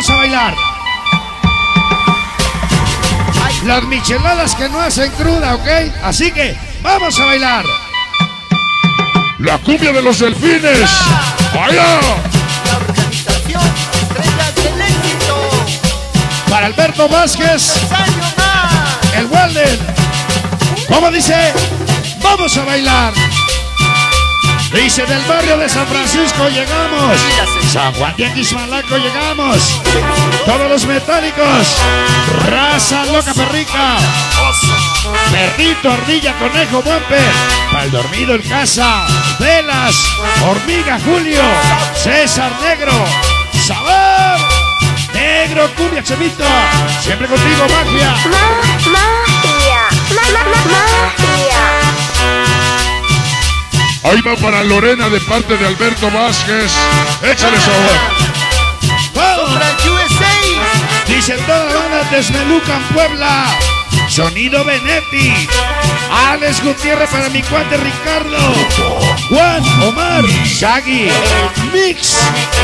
vamos a bailar. Las micheladas que no hacen cruda, ¿ok? Así que vamos a bailar. La cumbia de los delfines. ¡Allá! La organización Estrellas del Éxito. Para Alberto Vázquez, ¡Año más! el Walden. ¿Cómo dice? Vamos a bailar. Dice, del barrio de San Francisco llegamos. San Juan de Aquismalaco llegamos. Todos los metálicos. Raza loca perrica. Perrito, ardilla, conejo, bumper. Pa'l dormido en casa. Velas, hormiga, Julio. César Negro. Sabor. Negro, cumbia, Chevito. Siempre contigo, magia. Magia. Ahí va para Lorena de parte de Alberto Vázquez. Échale sabor. ¡Vamos! Para USA. Dice toda la banda Desmelucan, Puebla. Sonido Benetti. Alex Gutiérrez para mi cuate Ricardo. Juan, Omar, Shaggy. Mix.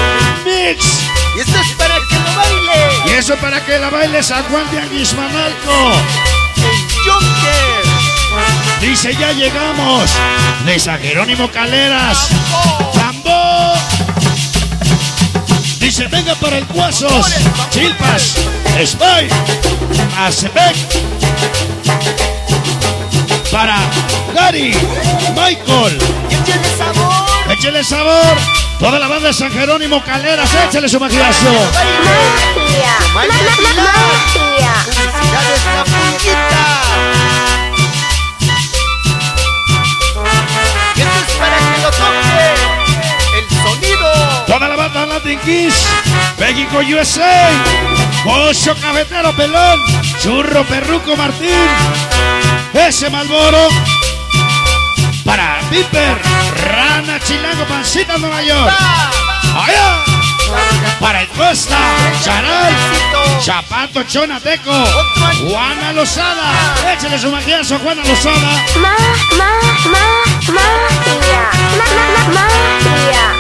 Y esto es para que lo baile. Y eso para que la baile San Juan de Aquismanalco. El Joker. Dice, ya llegamos. De San Jerónimo Caleras. Tambor. Dice, venga para el Cuazos. Chilpas. Spy. Acebek. Para Gary. Michael. Y échale sabor. Échale sabor. Toda la banda de San Jerónimo Caleras. Échale su magiazo. Magia. Felicidades, la puñita. Y esto es para que lo toque. El sonido. Toda la banda Latin Kiss. México USA. Ocho Cafetero Pelón. Churro Perruco Martín. Ese Malboro. Para Viper. Rana Chilango Pancita Nueva York. Allá. Para el Costa. Charal. Chapato Chonateco. Juana Lozada. Échale su magiazo a Juana Lozada. Magia.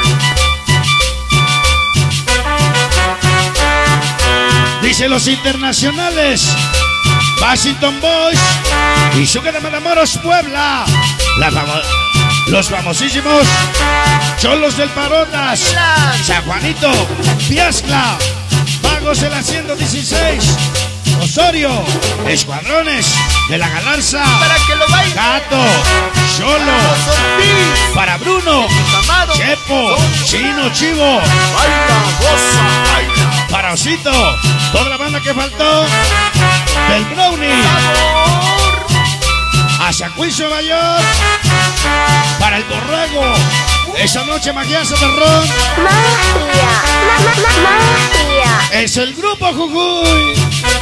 Dice los internacionales. Washington Boys. Y Suga de Matamoros, Puebla. Los famosísimos Cholos del Parotas. San Juanito. Piazcla. Vagos de la 116. Osorio. Escuadrones de la Galarza. Para que lo baile. Gato. Cholo. Los Ortiz. Para Bruno. Amado. Chepo. Chino Chivo. Baila, goza, baila. Para Osito. Toda la banda que faltó. Del Brownie. Sabor. Hacia Queens, Nueva York. Para el Borrego. Esa noche magiazo de ron. Magia. Es el grupo Jujuy.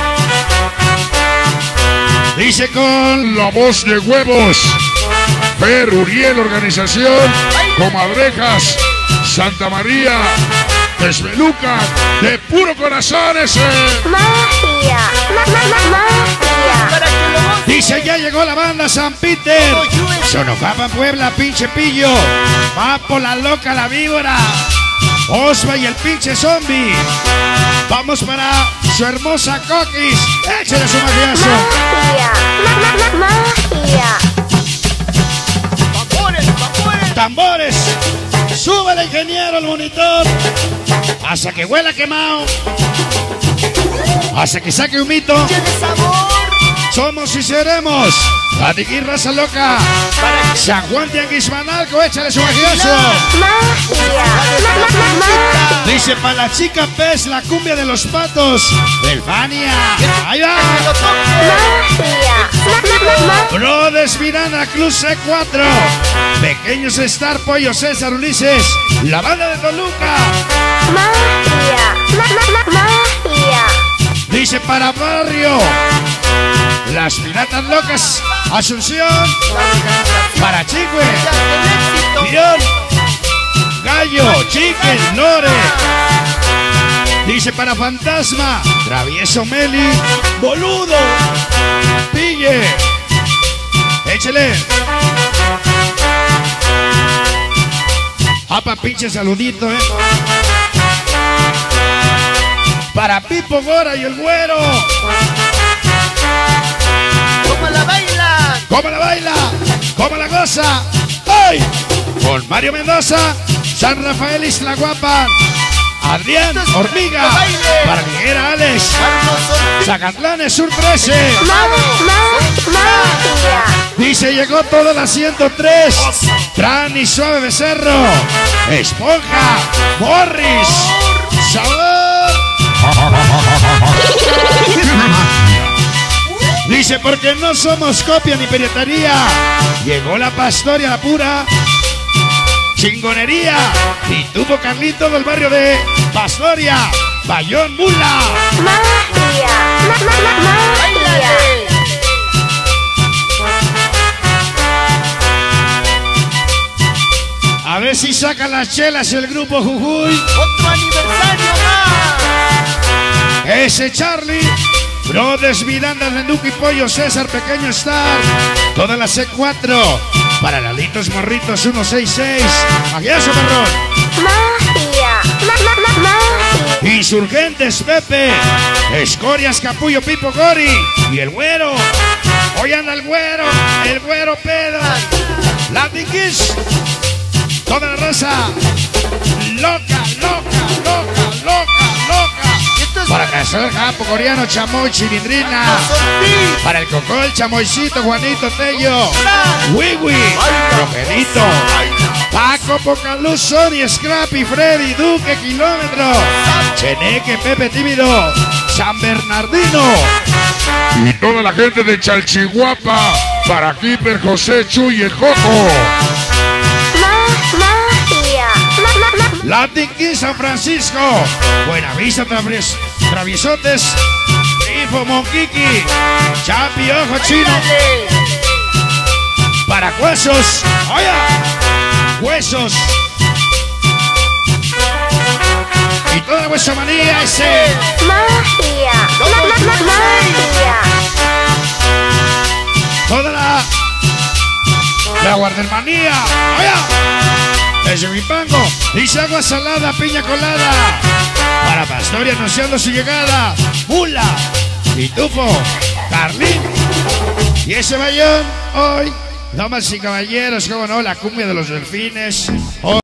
Dice con La voz de huevos. Fer Uriel, organización. Comadrejas. Santa María. Desmelucan. De puro corazón ese. Magia. Para que lo goce. Dice, ya llegó la banda San Peter. Sonocapa, Puebla, pinche pillo. Papo, la loca, la víbora. Osva y el pinche zombie. Vamos para su hermosa Coquis. Échale su magiazo. Magia. Vapores, vapores. Tambores. Súbele, ingeniero, al monitor. Hasta que huela quemado. Hasta que saque un mito. Tiene sabor. Somos y seremos. Adiquí, raza loca. Para que San Juan de Aquismanalco, échale su magiazo. Magia. Dice para la chica pez, la cumbia de los patos. Del Fania. Ahí va. lo toque. Magia. Brothers Miranda, Cruz C4. Pequeños Star, Pollo César Ulises. La banda de Toluca. Magia. Dice para Barrio. Las Piratas Locas. Asunción. Para Chigüe. Tirón. Gallo. Chicken. Lore. Dice para Fantasma. Travieso Meli. Boludo. Pille. Échele. Apa, pinche saludito, para Pipo Gora y el Güero. ¿Cómo la bailan? ¿Cómo la baila? ¿Cómo la goza? ¡Ay! Con Mario Mendoza, San Rafael Isla Guapa, Adrián Hormiga, para Liguera Alex, Carlos Ortiz. Zacatlán Sur 13. Magia. Dice, llegó toda la 103. Tran y Suave Becerro, Esponja, Morris, Sabor. Dice, porque no somos copia ni piratería. Llegó la Pastoria, la pura chingonería. Y tuvo Carlito del barrio de Pastoria, Bayón Mula. Magia. Báilale. A ver si sacan las chelas el grupo Jujuy. Otro aniversario más. Ese Charlie, Brothers Miranda, Renduco y Pollo, César, Pequeño Star, toda la C4, para Lalitos Morritos 166, Magiazo Perrón, Magia. Insurgentes Pepe, Escorias Capullo Pipo Gori y el Güero. Hoy anda el Güero pedo, Latin Kiss, toda la raza, loca. Y esto es Para Casal Japo, Coreano, Chamoy, Chilindrina. Carlos Ortiz. Para el Cocó, el Chamoycito, Juanito Tello, Wiwi, Rogerito, Paco, Pocaluz, Sony, Scrappy, Freddy, Duque, Kilómetro, Cheneque, Pepe Tímido, San Bernardino. Y toda la gente de Chalchihuapa, para Kipper, José, Chuy y el Coco. Magia. Latin King San Francisco, Buenavista, Traviesotes, Grifo, Monquiqui, Chapi, Ojo Chino, Báilale. para Huesos, oye, Huesos. Y toda la Hueso Manía, ese. Magia. Toda la Guardermanía, oye. Desde Huipango, dice agua salada, piña colada. Para Pastoria anunciando su llegada, Mula, Pitufo, Carlín. Y ese Bayón, hoy, damas y caballeros, cómo no, la cumbia de los delfines. Hoy